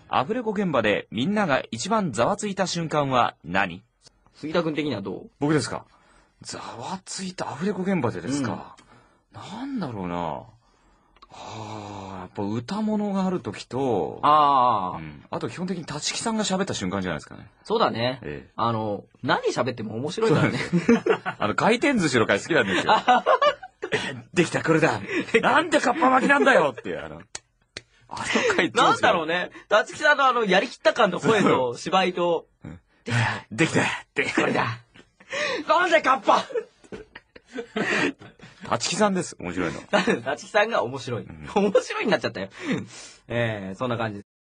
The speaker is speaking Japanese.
アフレコ現場でみんなが一番ざわついた瞬間は何？ 杉田君的にはどう？ 僕ですか？ざわついたアフレコ現場でですか？なんだろうな。やっぱ歌物がある時と、あと基本的に立木さんが喋った瞬間じゃないですかね。 そうだね。何喋っても面白いからね。 回転寿司の回好きなんですよ。できた、これだ。なんでカッパ巻きなんだよっていう、回なんだろうね。立木さんのやりきった感の声と芝居と、 できたってこれだ。なんでカッパ立木さんです、面白いの。 立木さんが面白い。面白いになっちゃったよ。そんな感じです。